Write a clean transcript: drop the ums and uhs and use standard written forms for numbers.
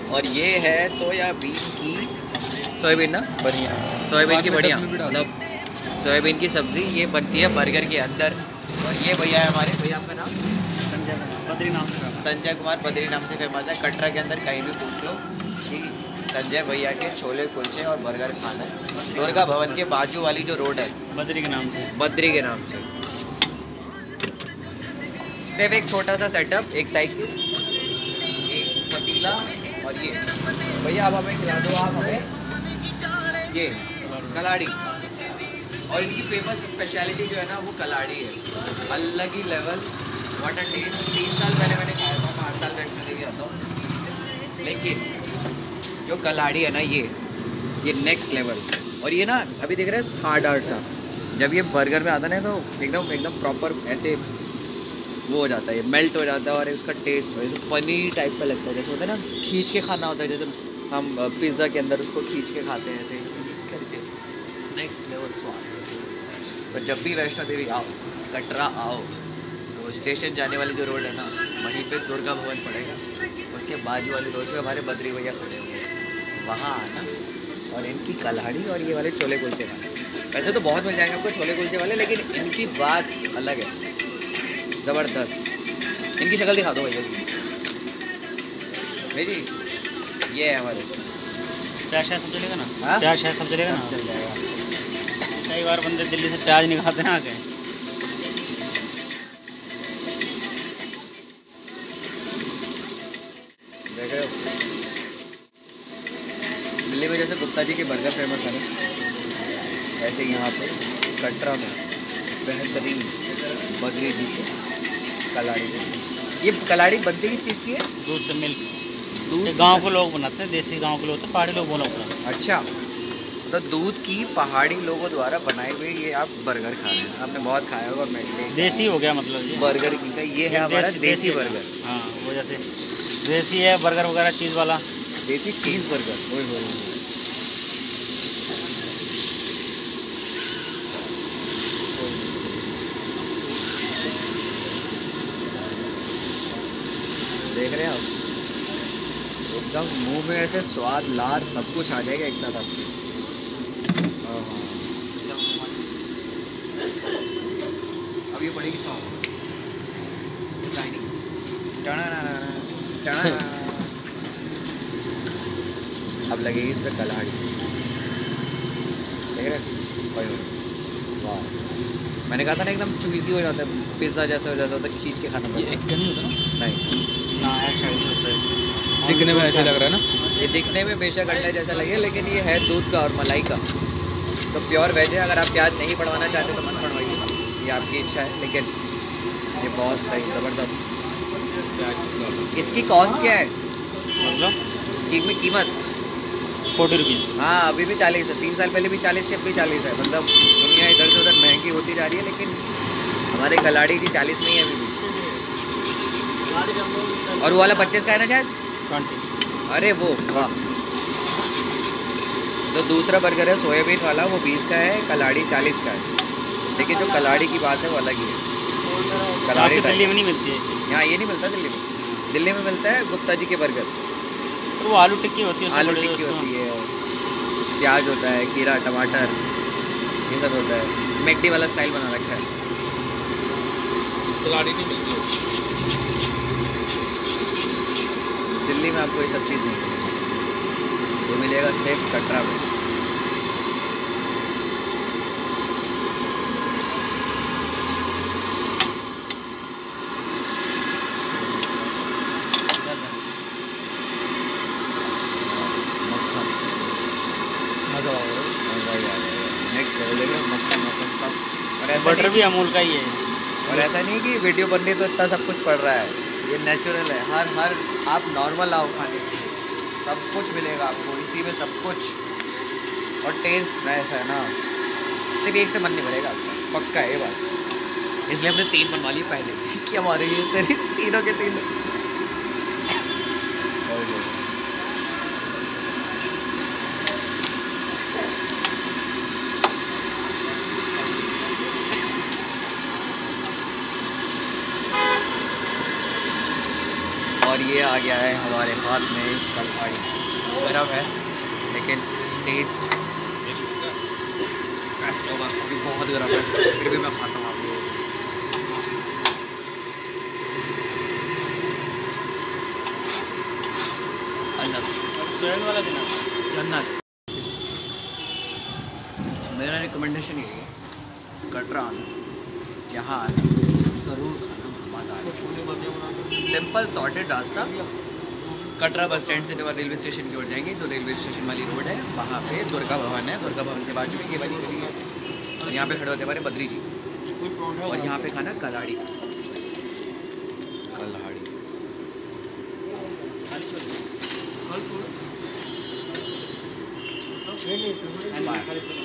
और ये है सोयाबीन की, सोयाबीन ना बढ़िया, सोयाबीन की बढ़िया मतलब सोयाबीन की सब्ज़ी ये बनती है बर्गर के अंदर। और ये भैया है हमारे, भैया आपका नाम? संजय बद्री नाम से। संजय कुमार बद्री नाम से फेमस है। कटरा के अंदर कहीं भी पूछ लो कि संजय भैया के छोले कुलचे और बर्गर खाना है। दुर्गा भवन के बाजू वाली जो रोड है, बद्री के नाम से। बद्री के नाम से। सिर्फ एक छोटा सा सेटअप, एक साइज, एक पतीला, और ये भैया आप हमें खिला दो, आप हमें ये कलाड़ी। और इनकी फेमस स्पेशलिटी जो है ना वो कलाड़ी है, अलग ही लेवल, वाट अ टेस्ट। 3 साल पहले मैंने खाया था, मैं 8 साल वैष्णो देवी आता हूँ, लेकिन जो कलाड़ी है ना ये नेक्स्ट लेवल। और ये ना अभी देख रहे हैं हार्ड हार्ड सा, जब ये बर्गर में आता है ना तो एकदम एकदम प्रॉपर ऐसे वो हो जाता है, ये मेल्ट हो जाता है। और उसका टेस्ट तो पनीर टाइप का लगता है, जैसे होता है ना खींच के खाना होता है, जैसे हम पिज़्ज़ा के अंदर उसको खींच के खाते हैं, ऐसे करके नेक्स्ट लेवल स्वाद। तो जब भी वैष्णो देवी आओ, कटरा आओ, तो स्टेशन जाने वाली जो रोड है ना वहीं पे दुर्गा भवन पड़ेगा, उसके बाजू वाली रोड पे हमारे बद्री भैया खड़े हुए हैं, वहाँ आना और इनकी कलाड़ी और ये वाले छोले कुलचे खाने। वैसे तो बहुत मिल जाएंगे आपको छोले कुलचे वाले, लेकिन इनकी बात अलग है, ज़बरदस्त। इनकी शक्ल दिखा दो भैया जी, मेरी ये है हमारे। प्याज शायद सब चलेगा ना? हाँ? प्याज शायद सब चलेगा ना? चल जाएगा। कई बार बंदे दिल्ली से प्याज नहीं खाते हैं आके। देख रहे हो दिल्ली में जैसे गुप्ता जी के बर्गर फेमस है ना, ऐसे यहाँ पे कटरा में बेहतरीन बद्री जी के कलाड़ी। ये कलाड़ी बनती किस चीज़ की है? दूध से मिल्क। दूध? गांव के लोग बनाते हैं, देसी गांव के लोग, तो पहाड़ी लोग बोला होता है। अच्छा, तो दूध की पहाड़ी लोगों द्वारा बनाए हुए ये आप बर्गर खा रहे हैं। आपने बहुत खाया होगा, मैं देसी हो गया मतलब ये बर्गर की का ये है हमारा देसी बर्गर। हाँ, वो जैसे देसी है बर्गर वगैरह चीज़ वाला। देसी चीज़ बर्गर। ओए होए देख रहे हैं आप, एकदम मुंह में ऐसे स्वाद लार सब कुछ आ जाएगा एक साथ आपके। अब ये पड़ेगी सॉन्ग अब लगेगी इस पर कलाड़ी। देख रहे हैं? वाह, मैंने कहा था ना एकदम चूज़ी हो जाता है, पिज़्ज़ा जैसा हो जाता है, खींच के खाना पड़ता है। एक नहीं होता ना? नहीं, ना ऐसा दिखने में ऐसे लग रहा है ना, ये दिखने में बेशक अंडा जैसा लगे, लेकिन ये है दूध का और मलाई का, तो प्योर वेज है। अगर आप प्याज नहीं पड़वाना चाहते तो मत पड़वाइए, ये आपकी इच्छा है, लेकिन ये बहुत सही ज़बरदस्त। इसकी कॉस्ट क्या है मतलब कीमत? 40 रुपीज़। हाँ, अभी भी 40 है। 3 साल पहले भी 40 थी, अब भी 40 है। मतलब दुनिया इधर से उधर महंगी होती जा रही है, लेकिन हमारे कलाड़ी की 40 में ही है अभी भी। और वो वाला 25 का है ना शायद? 20। अरे वो वाह। जो दूसरा बर्गर है सोयाबीन वाला वो 20 का है, कलाड़ी 40 का है। लेकिन जो कलाड़ी की बात है वो अलग ही है। कलाड़ी दिल्ली में नहीं मिलती है। यहाँ ये नहीं मिलता दिल्ली में। दिल्ली में मिलता है गुप्ता जी के बर्गर, तो वो आलू टिक्की होती है, आलू टिक्की होती है, प्याज होता है, खीरा टमाटर ये सब होता है। मैकडी वाला स्टाइल बना रखा है। कलाड़ी नहीं मिलती है दिल्ली में आपको ये सब चीज़ नहीं मिलेगी, ये मिलेगा सिर्फ कटरा में। मज़ा आ रहा है। नेक्स्ट लेवल देख रहे हो, मक्खन मक्खन सब। और ऐसा बटर नहीं, भी अमूल का ही है। और ऐसा नहीं कि वीडियो बन रही तो इतना सब कुछ पड़ रहा है, ये नेचुरल है। हर आप नॉर्मल आओ खाने के लिए, सब कुछ मिलेगा आपको इसी में, सब कुछ। और टेस्ट ऐसा है ना, सिर्फ एक से मन नहीं भरेगा आपका, पक्का है ये बात। इसलिए हमने 3 बनवा लिए पहले कि हमारे ये सिर्फ तीनों के तीनों। और ये आ गया है हमारे हाथ में कलहाड़ी। गर्म है लेकिन टेस्ट बेस्ट होगा, क्योंकि बहुत गर्म है, फिर भी मैं खाता हूँ आप लोगों को। वाला दिन जन्नत। मेरा रिकमेंडेशन ये है, कटरा यहाँ ज़रूर खाना, मज़ा आएगा। सिंपल सॉर्टेड रास्ता, कटरा बस स्टैंड से जब रेलवे स्टेशन की ओर जाएंगे, जो रेलवे स्टेशन वाली रोड है वहाँ पे दुर्गा भवन है। दुर्गा भवन के बाजू में ये वाली गली है और यहाँ पे खड़े होते हमारे बद्री जी, और यहाँ पे खाना कलाड़ी। कलाड़ी बाय।